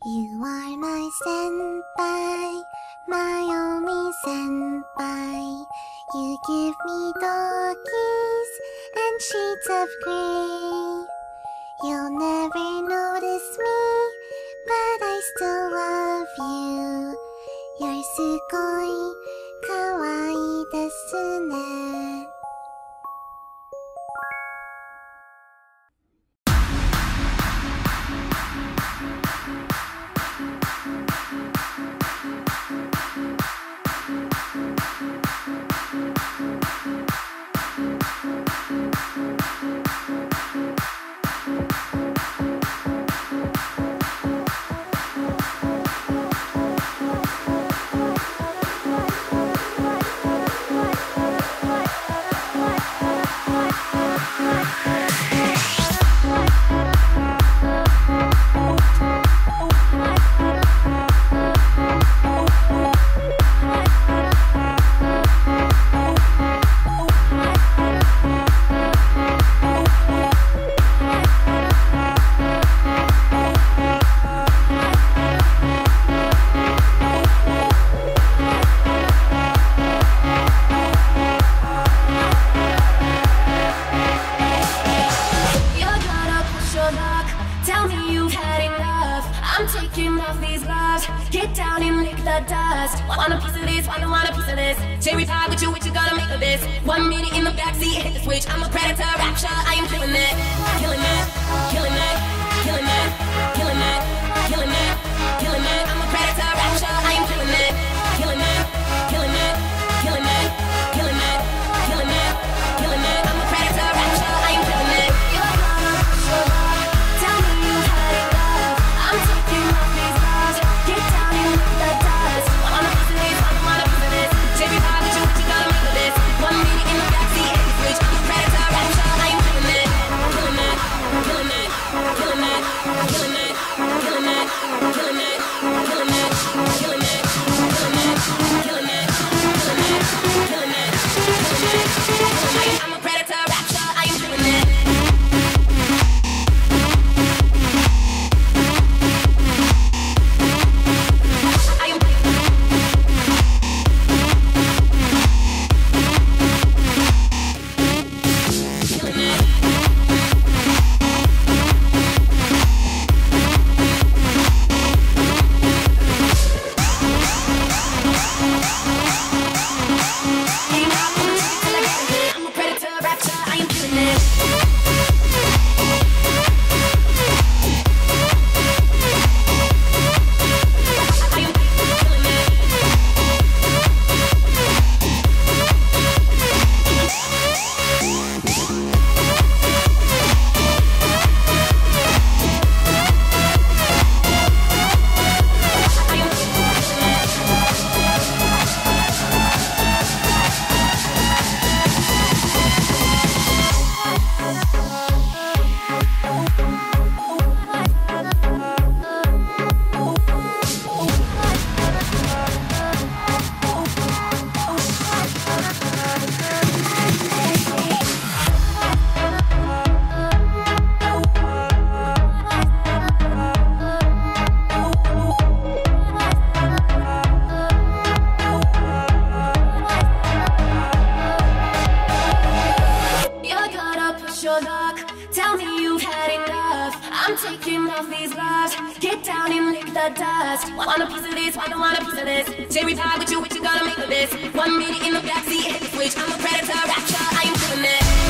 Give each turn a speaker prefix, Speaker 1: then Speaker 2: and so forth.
Speaker 1: You are my senpai, my only senpai. You give me doggies and shades of grey. You'll never notice me, but I still love you. You're sugoi kawaii desu ne.
Speaker 2: Tell me you've had enough. I'm taking off these gloves. Get down and lick the dust. Want a piece of this, want a piece of this. Cherry pie with you, what you gonna make of this? 1 minute in the backseat, hit the switch. I'm a predator, rapture, I am killing it. Killing it, killing it, killing it, killing it, killing it, killing it. I'm a predator, rapture, I am killing it. Killing it, killing it, killing it, killing it, killing it, killing it. I'm a predator, rapture, I am killing it. You're gonna push your luck. Tell me you've had enough. I'm taking off these gloves. Get down and lick the dust. Want a piece of this, want a piece of this. Cherry pie with you, what you gonna make of this? 1 minute in the backseat, hit the switch. I'm a predator, rapture, I am killing it. Killing it, killing it, killing it, killing it, killing it, killing it, killing it, killing it, killing it, killing it, killing it, killing it, killing it. I'm a predator, rapture, I am killing it. Tell me you've had enough. I'm taking off these gloves. Get down and lick the dust. Want a piece of this, want a piece of this. Cherry pie with you, what you gonna make of this? 1 minute in the backseat, hit the switch. I'm a predator, rapture, I am killing it.